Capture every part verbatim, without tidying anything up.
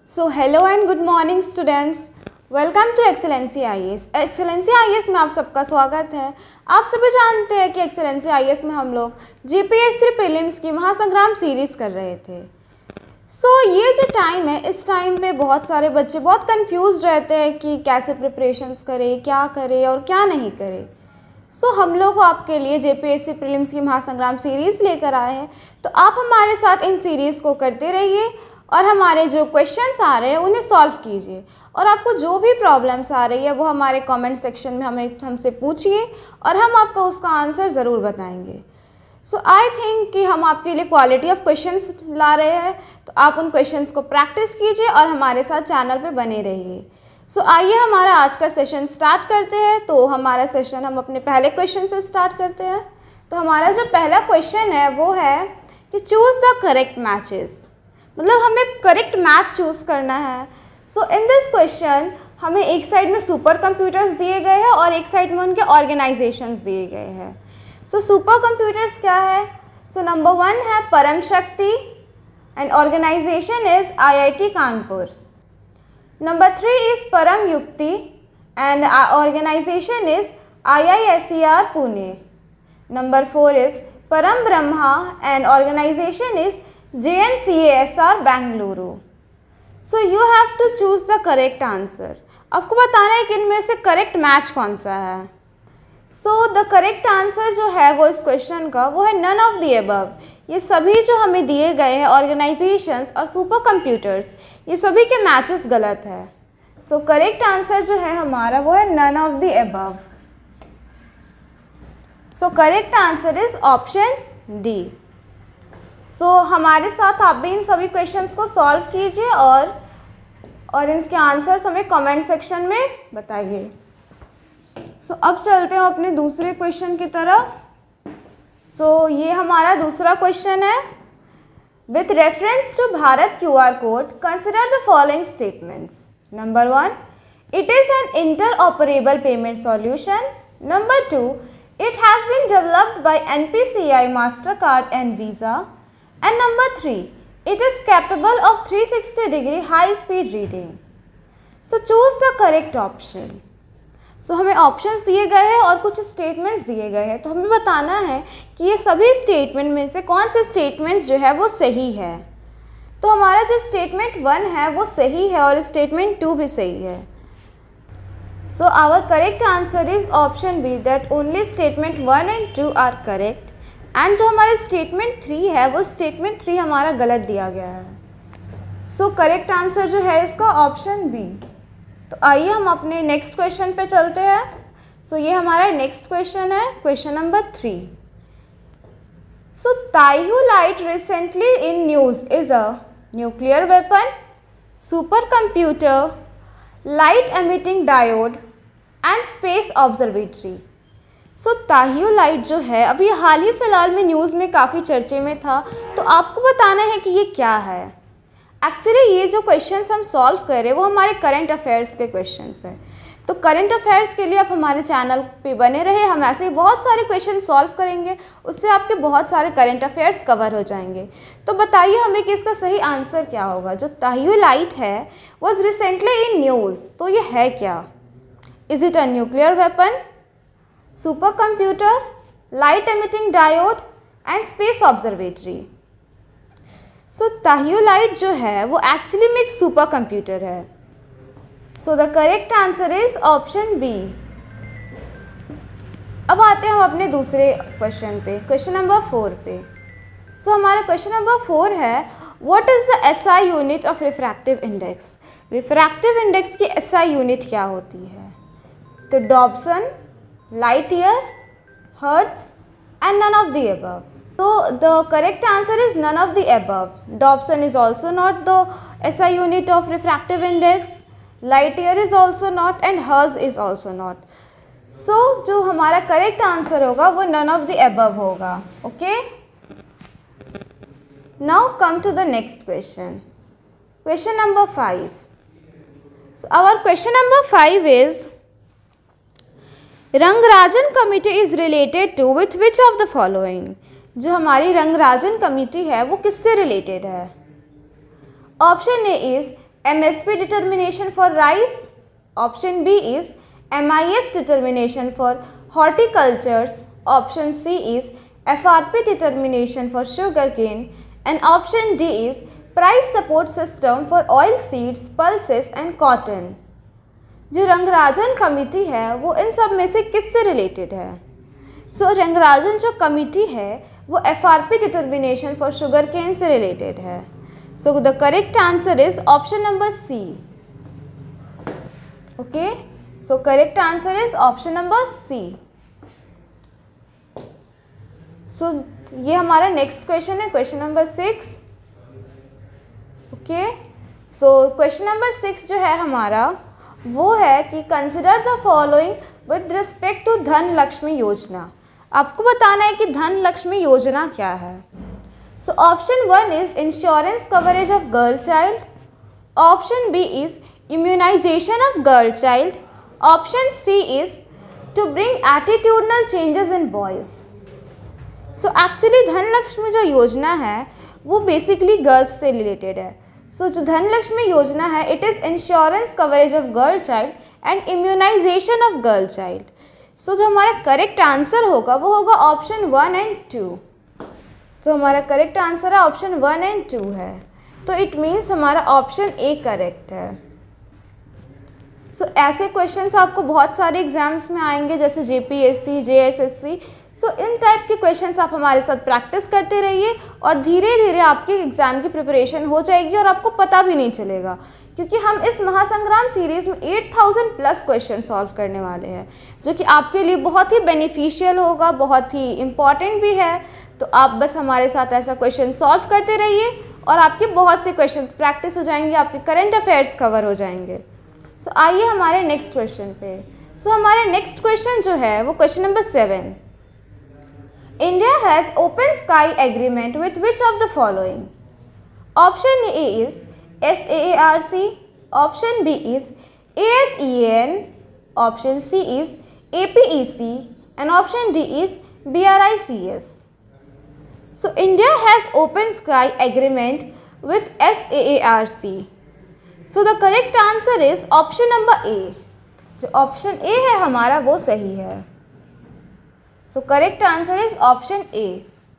So hello and good morning students, welcome to excellency IAS. Excellency IAS में आप सबका स्वागत है। आप सभी जानते हैं कि एक्सेलेंसी आईएएस में हम लोग जीपीएससी प्रीलिम्स की महासंग्राम सीरीज़ कर रहे थे। सो so, ये जो टाइम है, इस टाइम पे बहुत सारे बच्चे बहुत कंफ्यूज रहते हैं कि कैसे प्रिपरेशंस करें, क्या करें और क्या नहीं करें। सो so, हम लोग आपके लिए जेपीएससी प्रीलिम्स की महासंग्राम सीरीज़ लेकर आए हैं, तो आप हमारे साथ इन सीरीज़ को करते रहिए और हमारे जो क्वेश्चंस आ रहे हैं उन्हें सॉल्व कीजिए। और आपको जो भी प्रॉब्लम्स आ रही है वो हमारे कमेंट सेक्शन में हमें हमसे पूछिए और हम आपको उसका आंसर ज़रूर बताएंगे। सो आई थिंक कि हम आपके लिए क्वालिटी ऑफ क्वेश्चंस ला रहे हैं, तो आप उन क्वेश्चंस को प्रैक्टिस कीजिए और हमारे साथ चैनल पे बने रहिए। सो so, आइए हमारा आज का सेशन स्टार्ट करते हैं। तो हमारा सेशन हम अपने पहले क्वेश्चन से स्टार्ट करते हैं। तो हमारा जो पहला क्वेश्चन है वो है कि चूज़ द करेक्ट मैचेस, मतलब हमें करेक्ट मैच चूज़ करना है। सो इन दिस क्वेश्चन हमें एक साइड में सुपर कंप्यूटर्स दिए गए हैं और एक साइड में उनके ऑर्गेनाइजेशंस दिए गए हैं। सो सुपर कंप्यूटर्स क्या है? सो नंबर वन है Param Shakti and organisation is IIT Kanpur. Number three is Param Yukti and organisation is IISER Pune. Number four is Param Brahma and organisation is J N C A S R Bengaluru. So you have to choose the correct answer. आपको बताना है कि इनमें से correct match कौन सा है। So the correct answer जो है वो इस क्वेश्चन का वो है नन ऑफ द अबव। ये सभी जो हमें दिए गए हैं ऑर्गेनाइजेशंस और सुपर कंप्यूटर्स, ये सभी के मैचेस गलत है। सो करेक्ट आंसर जो है हमारा वो है none of the above. So correct answer is option D. So so, हमारे साथ आप भी इन सभी क्वेश्चंस को सॉल्व कीजिए और और इनके आंसर्स हमें कमेंट सेक्शन में बताइए। सो so, अब चलते हैं अपने दूसरे क्वेश्चन की तरफ। सो so, ये हमारा दूसरा क्वेश्चन है। With reference to Bharat Q R code consider the following statements. Number one, it is an interoperable payment solution. Number two, it has been developed by N P C I Mastercard and Visa. And number three, it is capable of three hundred sixty degree high speed reading. So choose the correct option. So हमें options दिए गए हैं और कुछ statements दिए गए हैं, तो हमें बताना है कि ये सभी statement में से कौन से statements जो है वो सही है। तो हमारा जो statement वन है वो सही है और statement टू भी सही है। So our correct answer is option B, that only statement one and two are correct. एंड जो हमारे स्टेटमेंट थ्री है वो स्टेटमेंट थ्री हमारा गलत दिया गया है। सो करेक्ट आंसर जो है इसका ऑप्शन बी। तो आइए हम अपने नेक्स्ट क्वेश्चन पे चलते हैं। सो so, ये हमारा नेक्स्ट क्वेश्चन है, question number three. So Taihu Light recently in news is a nuclear weapon, super computer, light emitting diode and space observatory. So Taihu Light जो है अभी हाल ही फ़िलहाल में न्यूज़ में काफ़ी चर्चे में था, तो आपको बताना है कि ये क्या है। एक्चुअली ये जो क्वेश्चंस हम सॉल्व कर रहे हैं वो हमारे करंट अफेयर्स के क्वेश्चंस हैं। तो करंट अफेयर्स के लिए आप हमारे चैनल पे बने रहे, हम ऐसे ही बहुत सारे क्वेश्चन सॉल्व करेंगे, उससे आपके बहुत सारे करंट अफेयर्स कवर हो जाएंगे। तो बताइए हमें कि इसका सही आंसर क्या होगा। जो ताइहु-लाइट है वॉज रिसेंटली इन न्यूज़, तो ये है क्या? Is it a nuclear weapon, super computer, light emitting diode and space observatory. So Taihu Light जो है वो एक्चुअली में एक सुपर कंप्यूटर है। So the correct answer is option B. अब आते हैं हम अपने दूसरे क्वेश्चन पे, क्वेश्चन नंबर फोर पे। सो so, हमारा क्वेश्चन नंबर फोर है, what is the S I unit of refractive index. Refractive index की एस आई यूनिट क्या होती है? तो Dobson, light year, hertz and none of the above. So the correct answer is none of the above. Dobson is also not the S I unit of refractive index, light year is also not and hertz is also not. So जो हमारा correct answer होगा वो none of the above होगा। Okay? Now come to the next question. Question number five. So our question number five is, Rangarajan committee is related to with which of the following. जो हमारी Rangarajan committee है वो किससे related है? Option A is M S P determination for rice. Option B is M I S determination for horticultures. Option C is F R P determination for sugarcane. And option D is price support system for oil seeds, pulses and cotton. जो Rangarajan committee है वो इन सब में से किससे related है? So so, Rangarajan जो committee है वो F R P determination for sugar cane से रिलेटेड है. So the correct answer is option number C. Okay, so correct answer is option number C. So ये हमारा नेक्स्ट क्वेश्चन है, question number six. Okay, so question number six जो है हमारा वो है कि consider the following with respect to Dhan Lakshmi योजना. आपको बताना है कि धन लक्ष्मी योजना क्या है. So option one is insurance coverage of girl child. Option B is immunisation of girl child. Option C is to bring attitudinal changes in boys. So actually Dhan Lakshmi जो योजना है वो बेसिकली गर्ल्स से रिलेटेड है. सो so, जो धन लक्ष्मी योजना है it is insurance coverage of girl child and immunisation of girl child. So जो हमारा करेक्ट आंसर होगा वो होगा ऑप्शन वन एंड टू. तो हमारा करेक्ट आंसर है ऑप्शन वन एंड टू है. तो इट मीन्स हमारा ऑप्शन ए करेक्ट है. सो so, ऐसे क्वेश्चंस आपको बहुत सारे एग्जाम्स में आएंगे जैसे J P S C, J S S C. So इन टाइप के क्वेश्चंस आप हमारे साथ प्रैक्टिस करते रहिए और धीरे धीरे आपके एग्ज़ाम की प्रिपरेशन हो जाएगी और आपको पता भी नहीं चलेगा, क्योंकि हम इस महासंग्राम सीरीज़ में आठ हज़ार प्लस क्वेश्चन सॉल्व करने वाले हैं जो कि आपके लिए बहुत ही बेनिफिशियल होगा, बहुत ही इम्पॉर्टेंट भी है. तो आप बस हमारे साथ ऐसा क्वेश्चन सॉल्व करते रहिए और आपके बहुत से क्वेश्चंस प्रैक्टिस हो जाएंगे, आपके करंट अफेयर्स कवर हो जाएंगे. सो so, आइए हमारे नेक्स्ट क्वेश्चन पे. सो so, हमारे नेक्स्ट क्वेश्चन जो है वो question number seven. India has open sky agreement with which of the following? Option A is S A A R C, option B is A S E A N, option C is A P E C and option D is B R I C S. So India has open sky agreement with S A A R C. So the correct answer is option number A. जो option A है हमारा वो सही है. So correct answer is option A.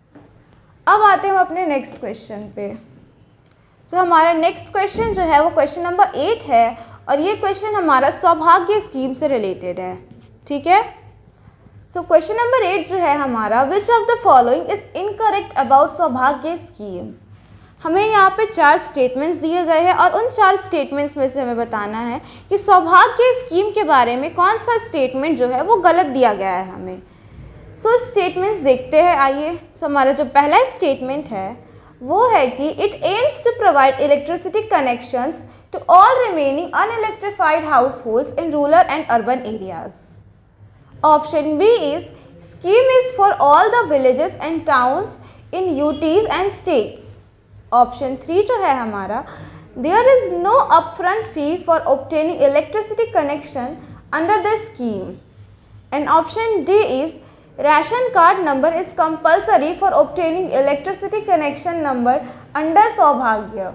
अब आते हैं हम अपने नेक्स्ट क्वेश्चन पे. जो हमारा नेक्स्ट क्वेश्चन जो है वो क्वेश्चन नंबर एट है और ये क्वेश्चन हमारा सौभाग्य स्कीम से रिलेटेड है. ठीक है. सो क्वेश्चन नंबर एट जो है हमारा, which of the following is incorrect about Saubhagya scheme. हमें यहाँ पे चार स्टेटमेंट्स दिए गए हैं और उन चार स्टेटमेंट्स में से हमें बताना है कि सौभाग्य स्कीम के बारे में कौन सा स्टेटमेंट जो है वो गलत दिया गया है हमें. सो so, स्टेटमेंट्स देखते हैं. आइए. सो so, हमारा जो पहला स्टेटमेंट है वो है कि it aims to provide electricity connections to all remaining unelectrified households in rural and urban areas. Option B is scheme is for all the villages and towns in UTs and states. Option three जो है हमारा, there is no upfront fee for obtaining electricity connection under the scheme. And option D is ration card number is compulsory for obtaining electricity connection number under सौभाग्य.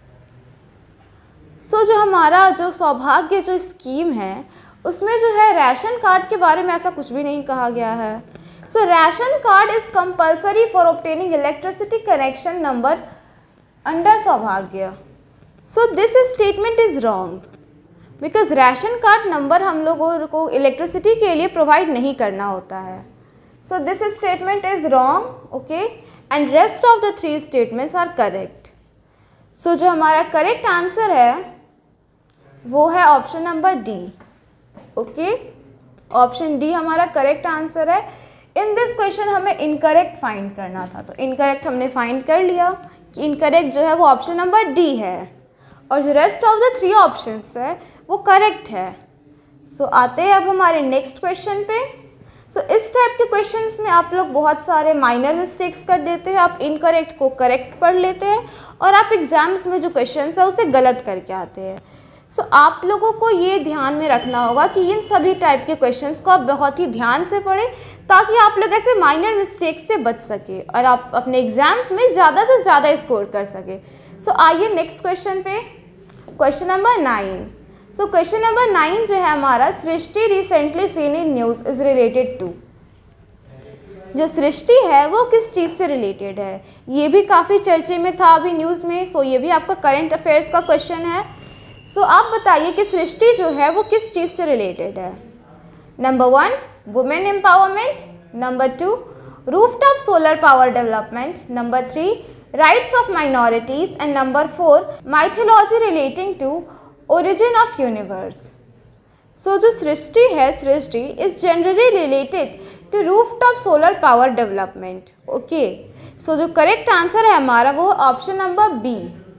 सो so, जो हमारा जो सौभाग्य जो scheme है उसमें जो है राशन कार्ड के बारे में ऐसा कुछ भी नहीं कहा गया है. So ration card is compulsory for obtaining electricity connection number under Saubhagya. So this statement is wrong because ration card number हम लोगों को इलेक्ट्रिसिटी के लिए प्रोवाइड नहीं करना होता है. So this statement is wrong, okay, and rest of the three statements are correct. So जो हमारा correct answer है वो है option number D. Okay, option D हमारा correct answer है. In this question हमें incorrect find करना था, तो incorrect हमने find कर लिया कि incorrect जो है वो ऑप्शन नंबर डी है और जो rest of the three options है वो correct है. So आते हैं अब हमारे next question पे. सो so, इस टाइप के क्वेश्चंस में आप लोग बहुत सारे माइनर मिस्टेक्स कर देते हैं. आप इनकरेक्ट को करेक्ट पढ़ लेते हैं और आप एग्जाम्स में जो क्वेश्चंस है उसे गलत करके आते हैं. सो so, आप लोगों को ये ध्यान में रखना होगा कि इन सभी टाइप के क्वेश्चंस को आप बहुत ही ध्यान से पढ़ें ताकि आप लोग ऐसे माइनर मिस्टेक्स से बच सके और आप अपने एग्जाम्स में ज़्यादा से ज़्यादा स्कोर कर सके. सो so, आइए नेक्स्ट क्वेश्चन पे. Question number nine. So question number nine जो है हमारा, Srishti recently seen in news is related to. जो सृष्टि है वो किस चीज़ से रिलेटेड है, ये भी काफ़ी चर्चे में था अभी न्यूज़ में। सो ये भी आपका करंट अफेयर्स का क्वेश्चन है। सो आप बताइए कि सृष्टि जो है वो किस चीज़ से रिलेटेड है। Number one, women empowerment. Number two, rooftop solar power development. Number three, rights of minorities. And number four, mythology relating to origin of universe. So जो सृष्टि है, Srishti is generally related to rooftop solar power development. Okay, so जो correct answer है हमारा वो option number B.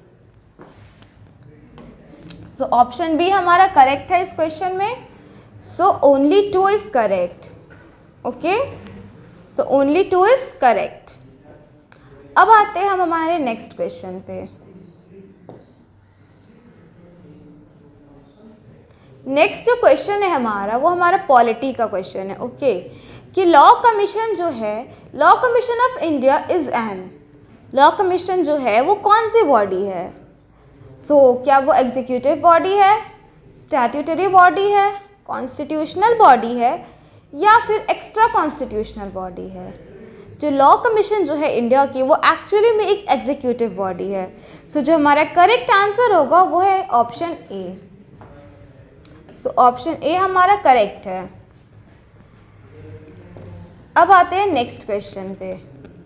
So option B हमारा correct है इस क्वेश्चन में। So only two is correct. Okay, so only two is correct. अब आते हैं हम हमारे नेक्स्ट क्वेश्चन पे। नेक्स्ट जो क्वेश्चन है हमारा वो हमारा पॉलिटी का क्वेश्चन है। ओके, कि लॉ कमीशन जो है, law commission of India is an, law commission जो है वो कौन सी बॉडी है। सो so, क्या वो एग्जीक्यूटिव बॉडी है, स्टैट्यूटरी बॉडी है, कॉन्स्टिट्यूशनल बॉडी है, या फिर एक्स्ट्रा कॉन्स्टिट्यूशनल बॉडी है। जो लॉ कमीशन जो है इंडिया की वो एक्चुअली में एक एग्जीक्यूटिव बॉडी है। सो so, जो हमारा करेक्ट आंसर होगा वो है option A. So option A हमारा करेक्ट है। अब आते हैं नेक्स्ट क्वेश्चन पे।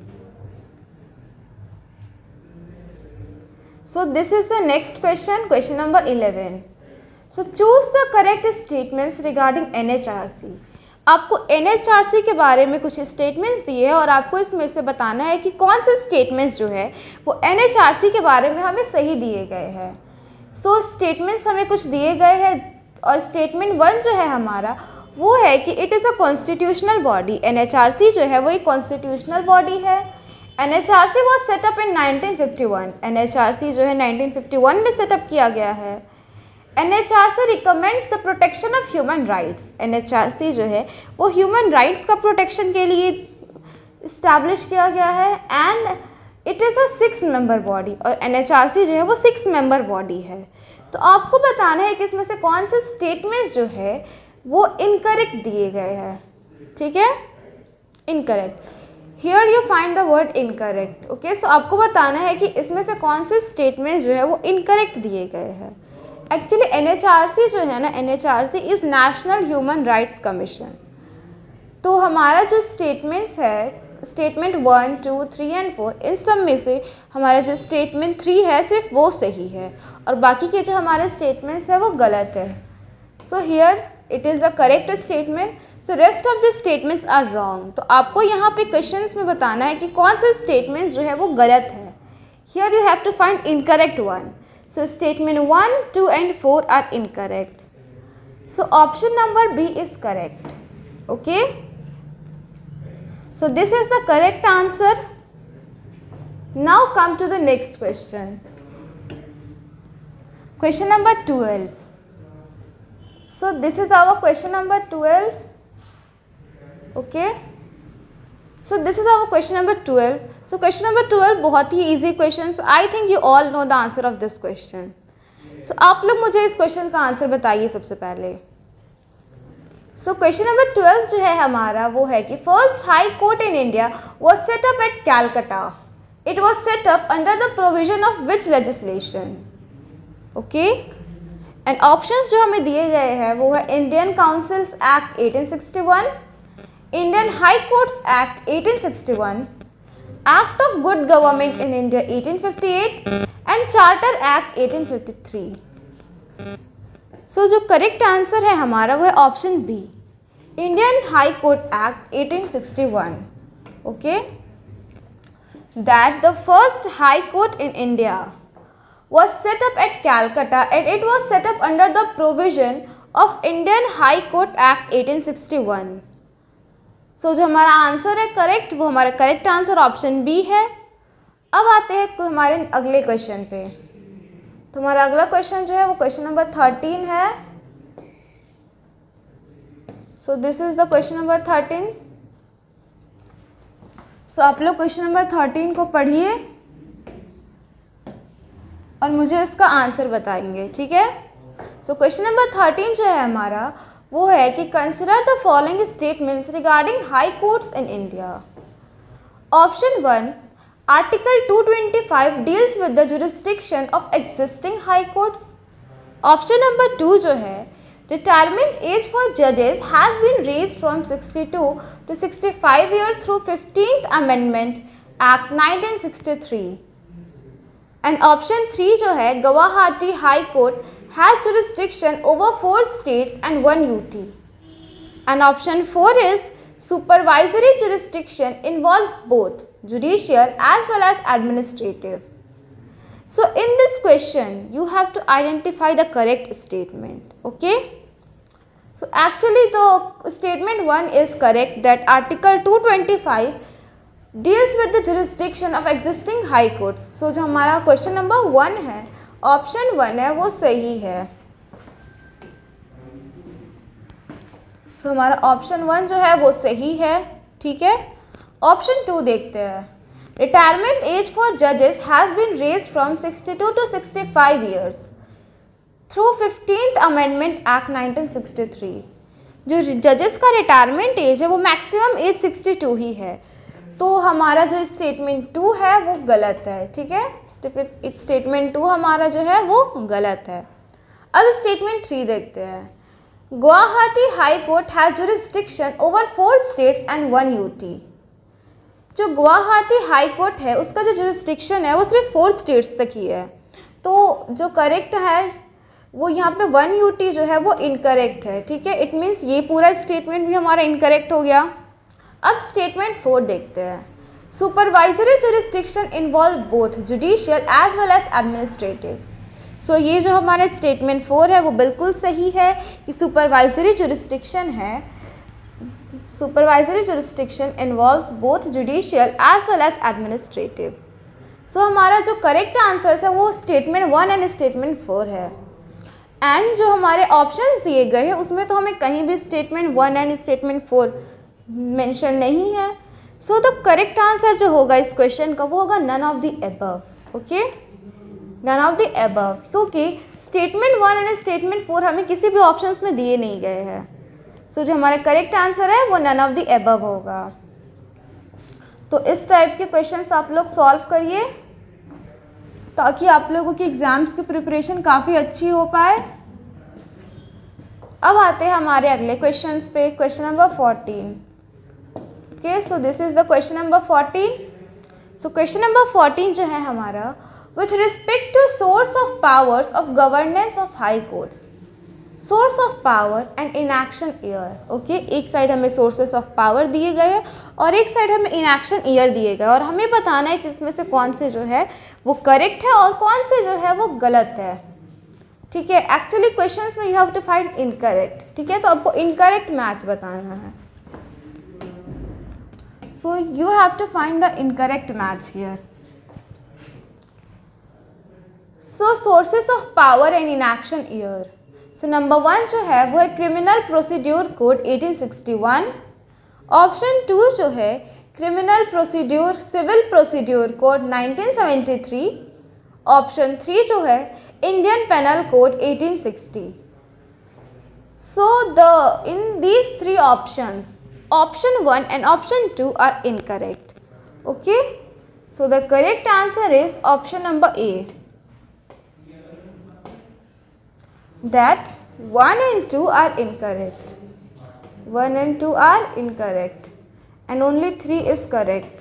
So this is the next question, question number eleven. So choose the correct statements regarding N H R C. आपको एन एच आर सी के बारे में कुछ स्टेटमेंट्स दिए हैं और आपको इसमें से बताना है कि कौन से स्टेटमेंट्स जो है वो एन एच आर सी के बारे में हमें सही दिए गए हैं। सो स्टेटमेंट्स हमें कुछ दिए गए हैं और स्टेटमेंट वन जो है हमारा वो है कि it is a constitutional body. N H R C जो है वो एक कॉन्स्टिट्यूशनल बॉडी है। N H R C was set up in nineteen fifty one. N H R C जो है नाइनटीन फिफ्टी वन में सेटअप किया गया है। N H R C recommends the protection of human rights. N H R C जो है वो human rights का प्रोटेक्शन के लिए इस्टेब्लिश किया गया है। And it is a six member body, और एन एच आर सी जो है वो सिक्स मेंबर बॉडी है। तो आपको बताना है कि इसमें से कौन से स्टेटमेंट्स जो है वो इनकरेक्ट दिए गए हैं। ठीक है, incorrect. Here you find the word incorrect. Okay, so आपको बताना है कि इसमें से कौन से स्टेटमेंट्स जो है वो इनकरेक्ट दिए गए हैं। Actually N H R C जो है ना, N H R C is national human rights commission. तो हमारा जो स्टेटमेंट्स है, statement one two three and four, इन सब में से हमारा जो स्टेटमेंट थ्री है सिर्फ वो सही है और बाकी के जो हमारे स्टेटमेंट्स है वो गलत है। So here it is the correct statement. So rest of the statements are wrong. तो आपको यहाँ पे क्वेश्चंस में बताना है कि कौन से स्टेटमेंट्स जो है वो गलत है। Here you have to find incorrect one. So statement one two and four are incorrect. So option number B is correct. Okay, so this is the correct answer. Now come to the next question. Question number twelve. So this is our question number twelve. Okay, so this is our question number twelve. So question number twelve बहुत ही easy questions. I think you all know the answer of this question. So आप लोग मुझे इस question का answer बताइए सबसे पहले। सो question number twelve जो है हमारा वो है कि first high court in India was set up at Calcutta. It was set up under the provision of which legislation. Okay, and options जो हमें दिए गए हैं वो है Indian councils act eighteen sixty one, Indian high courts act eighteen sixty one, act of good government in India eighteen fifty eight and charter act eighteen fifty three. So so, जो correct answer है हमारा वो है option B, Indian high court act eighteen sixty one. Okay, that the first high court in India was set up at Calcutta and it was set up under the provision of Indian High Court Act eighteen sixty one. So so, जो हमारा answer है correct वो हमारा correct answer option B है। अब आते हैं हमारे अगले क्वेश्चन पे। तो हमारा अगला क्वेश्चन जो है वो क्वेश्चन नंबर थर्टीन है। So this is the question number thirteen. So आप लोग क्वेश्चन नंबर थर्टीन को पढ़िए और मुझे इसका आंसर बताएंगे, ठीक है। सो क्वेश्चन नंबर थर्टीन जो है हमारा वो है कि consider the following statements regarding high courts in India. Option one, article two twenty five deals with the jurisdiction of existing high courts. Option number two जो है, रिटायरमेंट एज फॉर जजेस has been raised from sixty two to sixty five years through fifteenth amendment act nineteen sixty three. And option three जो है, Guwahati high court has jurisdiction over four states and one U T. And option four is supervisory jurisdiction involve both judicial as well as administrative. So in this question you have to identify the correct statement, okay? So actually the statement one is correct, that article two twenty-five deals with the jurisdiction of existing high courts. So जो हमारा question number one है, option one है, वो सही है। So so, हमारा option one जो है वो सही है, ठीक है। ऑप्शन टू देखते हैं। रिटायरमेंट एज फॉर जजेस has been raised from sixty two to sixty five years through fifteenth amendment act nineteen sixty three. जो जजेस का रिटायरमेंट एज है वो मैक्सिमम एज सिक्सटी टू ही है, तो हमारा जो स्टेटमेंट टू है वो गलत है, ठीक है। स्टेटमेंट टू हमारा जो है वो गलत है। अब स्टेटमेंट थ्री देखते हैं। Guwahati high court has jurisdiction over four states and one UT. जो गुवाहाटी हाई कोर्ट है उसका जो जुरिस्डिक्शन है वो सिर्फ फोर स्टेट्स तक ही है, तो जो करेक्ट है वो यहाँ पे वन यूटी जो है वो इनकरेक्ट है, ठीक है। इट मीन्स ये पूरा स्टेटमेंट भी हमारा इनकरेक्ट हो गया। अब स्टेटमेंट फोर देखते हैं। Supervisory jurisdiction involve both judicial as well as administrative. So ये जो हमारा स्टेटमेंट फोर है वो बिल्कुल सही है कि सुपरवाइजरी जुरिस्डिक्शन है, supervisory jurisdiction involves both judicial as well as administrative. So हमारा जो करेक्ट आंसर है वो statement one and statement four है। एंड जो हमारे ऑप्शंस दिए गए हैं उसमें तो हमें कहीं भी statement one and statement four mention नहीं है। सो द करेक्ट आंसर जो होगा इस क्वेश्चन का वो होगा none of the above, okay, none of the above, क्योंकि statement one and statement four हमें किसी भी ऑप्शंस में दिए नहीं गए हैं। सो so, जो हमारा करेक्ट आंसर है वो नन ऑफ द अबव होगा। तो इस टाइप के क्वेश्चंस आप लोग सॉल्व करिए ताकि आप लोगों की एग्जाम्स की प्रिपरेशन काफ़ी अच्छी हो पाए। अब आते हैं हमारे अगले क्वेश्चंस पे, question number fourteen. Okay, so this is the question number fourteen. So question number fourteen जो है हमारा, with respect to source of powers of governance of high courts, source of power and enaction year. Okay, एक side हमें sources of power दिए गए हैं और एक साइड हमें इनएक्शन ईयर दिए गए, और हमें बताना है कि इसमें से कौन से जो है वो करेक्ट है और कौन से जो है वो गलत है, ठीक है। एक्चुअली क्वेश्चंस में you have to find incorrect, ठीक है, तो आपको इनकरेक्ट मैच बताना है। So you have to find the incorrect match here. So sources of power and enaction year. So number one जो है वो है criminal procedure code eighteen sixty one. Option two जो है criminal procedure civil procedure code nineteen seventy three. Option three जो है Indian penal code eighteen sixty. So the in these three options, option one and option two are incorrect. Okay, so the correct answer is option number A, that one and two are incorrect. one and two are incorrect and only three is correct.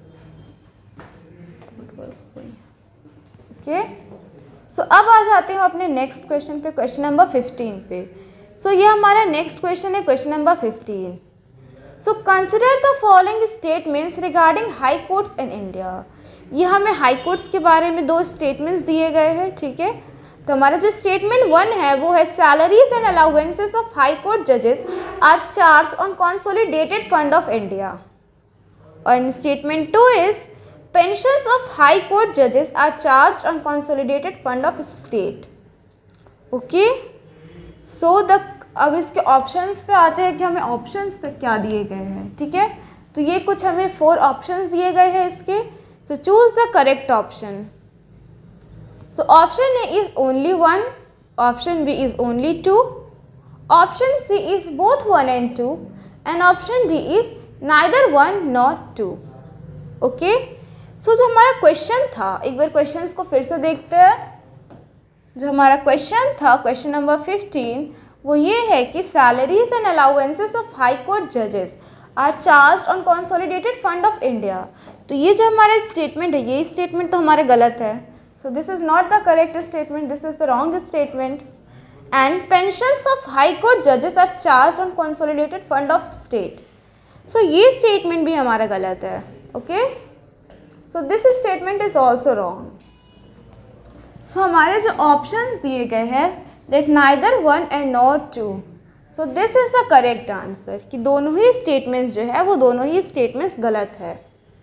Okay, so अब आ जाते हैं अपने next question पे, question number fifteen पे। So so, ये हमारा next question है, question number fifteen. So consider the following statements regarding high courts in India. ये हमें हाई कोर्ट्स के बारे में दो स्टेटमेंट्स दिए गए हैं, ठीक है। तो हमारा जो स्टेटमेंट वन है वो है salaries and allowances of high court जजेस are charge on consolidated fund of India. और statement two is pensions of high court जजेस are charge on consolidated fund of state. Okay, so the अब इसके options पे आते हैं कि हमें ऑप्शंस तक क्या दिए गए हैं, ठीक है। तो ये कुछ हमें फोर ऑप्शंस दिए गए हैं इसके। So choose the correct option. So option A is only one, option B is only two, option C is both one and two, and option D is neither one nor two. Okay? So जो हमारा question था, एक बार questions को फिर से देखते हैं. जो हमारा क्वेश्चन था, क्वेश्चन नंबर फिफ्टीन, वो ये है कि salaries and allowances of high court जजेस are charge on consolidated fund of India. तो ये जो हमारा स्टेटमेंट है, ये स्टेटमेंट तो हमारे गलत है. So this is not the correct statement, this is the wrong statement. And pensions of high court जजेस are charge on consolidated fund of state. So ये स्टेटमेंट भी हमारा गलत है. Okay, so this statement is also wrong. So हमारे जो options दिए गए हैं, that neither one and nor two, so this is the correct answer कि दोनों ही स्टेटमेंट्स जो है वो दोनों ही स्टेटमेंट्स गलत है.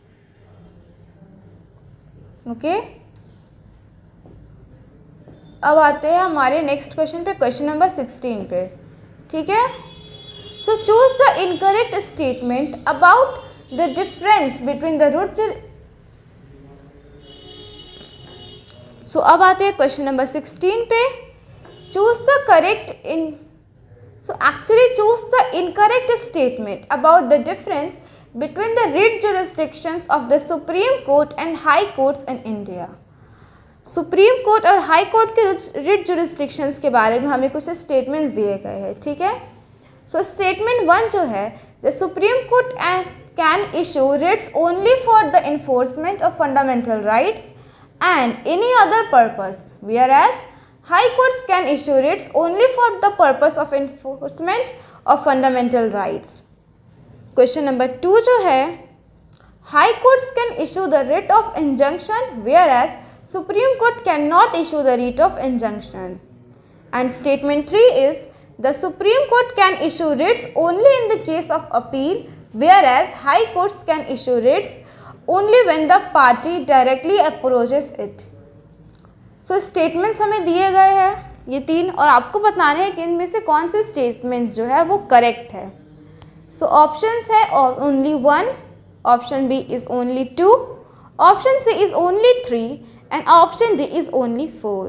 Okay okay? अब आते हैं हमारे नेक्स्ट क्वेश्चन पे, क्वेश्चन नंबर सिक्सटीन पे. ठीक है, so choose the incorrect statement about the difference between the root. So अब आते हैं क्वेश्चन नंबर सिक्सटीन पे. Choose the correct in so actually choose the incorrect statement about the difference between the writ jurisdictions of the supreme court and high courts in India. Supreme court और high court के writ jurisdictions के बारे में हमें कुछ statements दिए गए हैं. ठीक है, सो स्टेटमेंट वन जो है, the supreme court can issue writs only for the enforcement of fundamental rights and any other purpose, whereas high courts can issue writs only for the purpose of enforcement of fundamental rights. Question number two जो है, high courts can issue the writ of injunction whereas Supreme Court cannot issue the writ of injunction. And statement three is, the Supreme Court can issue writs only in the case of appeal whereas high courts can issue writs only when the party directly approaches it. So statements हमें दिए गए हैं ये तीन, और आपको बताने हैं कि इनमें से कौन से statements जो है वो correct है. So options है only one, option B is only two, option C is only three, and option D is only four.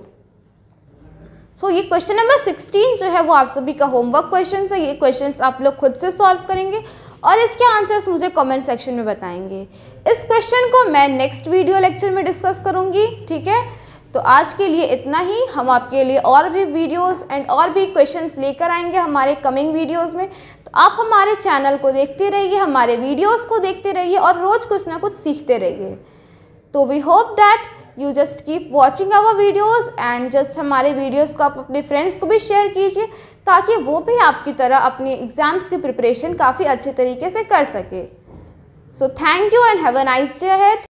So ये क्वेश्चन नंबर सिक्सटीन जो है वो आप सभी का होमवर्क क्वेश्चन है. ये क्वेश्चंस आप लोग खुद से सॉल्व करेंगे और इसके आंसर्स मुझे कमेंट सेक्शन में बताएंगे. इस क्वेश्चन को मैं नेक्स्ट वीडियो लेक्चर में डिस्कस करूंगी. ठीक है, तो आज के लिए इतना ही. हम आपके लिए और भी वीडियोस एंड और भी क्वेश्चंस लेकर आएंगे हमारे कमिंग वीडियोस में. तो आप हमारे चैनल को देखते रहिए, हमारे वीडियोस को देखते रहिए और रोज़ कुछ ना कुछ सीखते रहिए. तो we hope that you just keep watching our videos and just हमारे वीडियोज़ को आप अपने फ्रेंड्स को भी शेयर कीजिए ताकि वो भी आपकी तरह अपनी एग्ज़ाम्स की प्रिपरेशन काफ़ी अच्छे तरीके से कर सके. So thank you and have a nice day ahead.